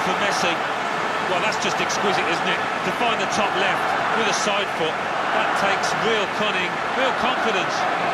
for Messi. Well, that's just exquisite, isn't it? To find the top left with a side foot. That takes real cunning, real confidence.